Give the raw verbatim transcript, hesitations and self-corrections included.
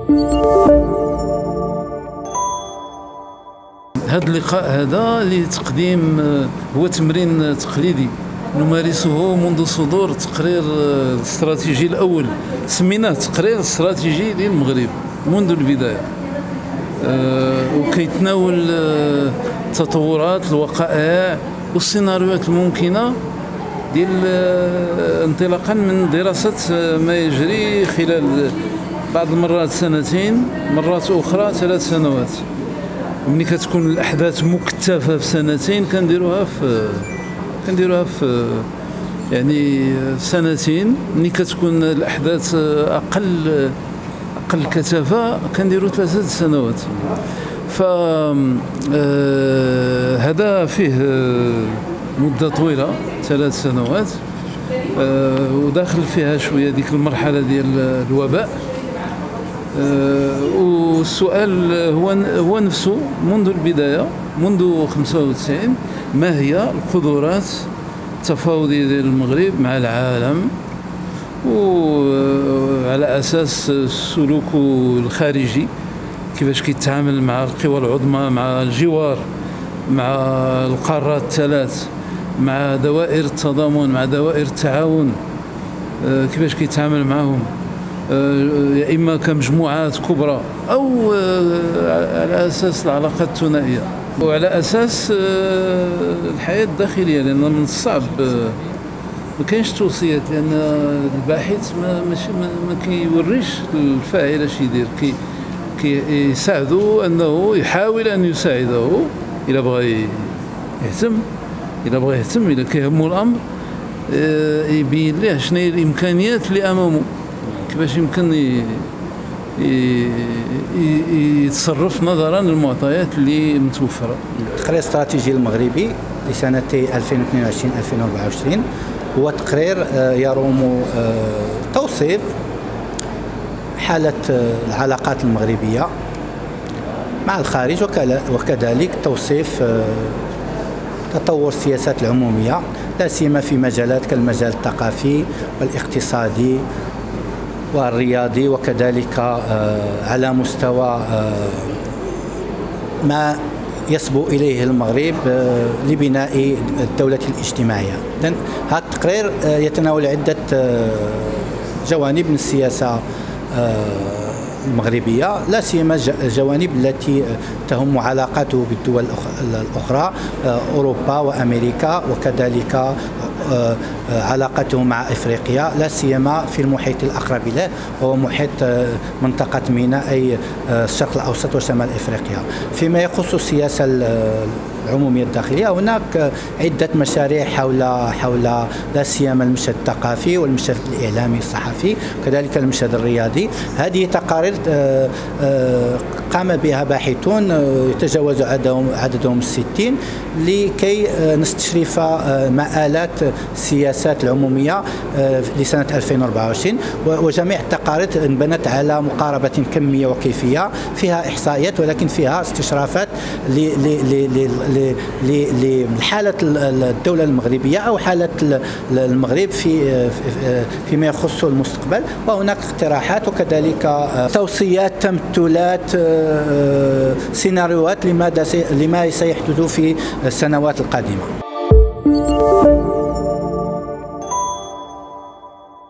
هذا اللقاء هذا لتقديم هو تمرين تقليدي نمارسه منذ صدور تقرير الاستراتيجي الأول، سميناه تقرير الاستراتيجي للمغرب منذ البداية، وكيتناول التطورات الوقائع والسيناريوهات الممكنة ديال انطلاقا من دراسة ما يجري خلال بعض المرات سنتين، مرات أخرى ثلاث سنوات. ملي كتكون الأحداث مكتفة في سنتين كنديروها في كنديروها في يعني سنتين. ملي كتكون الأحداث أقل أقل كثافة كنديروا ثلاثة سنوات. ف هذا فيه مدة طويلة ثلاث سنوات، وداخل فيها شوية ديك المرحلة ديال الوباء. والسؤال هو هو نفسه منذ البداية، منذ خمسة وتسعين، ما هي القدرات التفاوضية ديال المغرب مع العالم، وعلى أساس السلوك الخارجي كيفاش كيتعامل مع القوى العظمى، مع الجوار، مع القارات الثلاث، مع دوائر التضامن، مع دوائر التعاون، كيفاش كيتعامل معهم، يا إما كمجموعات كبرى أو على أساس العلاقات الثنائية، وعلى أساس الحياة الداخلية، لأن من الصعب ما كاينش توصيات، لأن الباحث ما ماشي ما كيوريش الفاعل اش يدير، كي كيساعدو أنه يحاول أن يساعده إلا بغى يهتم، إلا بغى يهتم، إلا كيهمو الأمر يبين ليه شنو هي الإمكانيات اللي أمامه، كيفاش يمكن يتصرف نظرا للمعطيات اللي متوفره. التقرير الاستراتيجي المغربي لسنتي ألفين واثنين وعشرين ألفين وأربعة وعشرين هو تقرير يروم توصيف حالة العلاقات المغربية مع الخارج، وكذلك توصيف تطور السياسات العمومية، لا سيما في مجالات كالمجال الثقافي والاقتصادي والرياضي، وكذلك على مستوى ما يصبو إليه المغرب لبناء الدولة الاجتماعية. إذن هذا التقرير يتناول عدة جوانب من السياسة المغربية، لا سيما الجوانب التي تهم علاقاته بالدول الأخرى، أوروبا وأمريكا، وكذلك علاقته مع إفريقيا، لا سيما في المحيط الأقرب له وهو محيط منطقة ميناء أي الشرق الأوسط وشمال إفريقيا. فيما يخص السياسة العمومية الداخلية، هناك عدة مشاريع حول حول لا سيما المشهد الثقافي والمشهد الإعلامي الصحفي، وكذلك المشهد الرياضي. هذه تقارير قام بها باحثون يتجاوز عددهم الستين لكي نستشرف مآلات السياسات العمومية لسنة ألفين وأربعة وعشرين، وجميع التقارير انبنت على مقاربة كمية وكيفية، فيها إحصائيات ولكن فيها استشرافات لحالة الدولة المغربية أو حالة المغرب في فيما يخص المستقبل، وهناك اقتراحات وكذلك توصيات، تمثلات، سيناريوهات لماذا لما سيحدث في السنوات القادمة.